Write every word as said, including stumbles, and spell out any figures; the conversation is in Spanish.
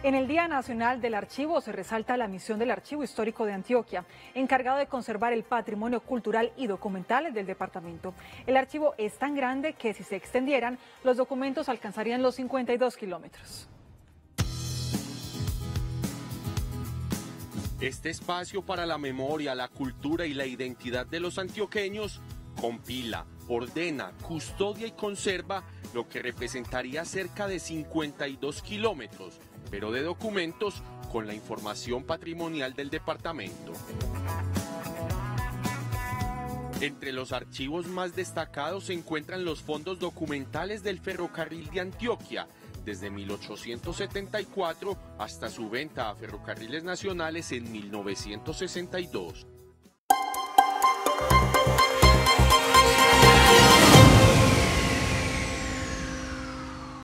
En el Día Nacional del Archivo se resalta la misión del Archivo Histórico de Antioquia, encargado de conservar el patrimonio cultural y documental del departamento. El archivo es tan grande que si se extendieran, los documentos alcanzarían los cincuenta y dos kilómetros. Este espacio para la memoria, la cultura y la identidad de los antioqueños compila, ordena, custodia y conserva lo que representaría cerca de cincuenta y dos kilómetros, pero de documentos con la información patrimonial del departamento. Entre los archivos más destacados se encuentran los fondos documentales del Ferrocarril de Antioquia, desde mil ochocientos setenta y cuatro hasta su venta a Ferrocarriles Nacionales en mil novecientos sesenta y dos.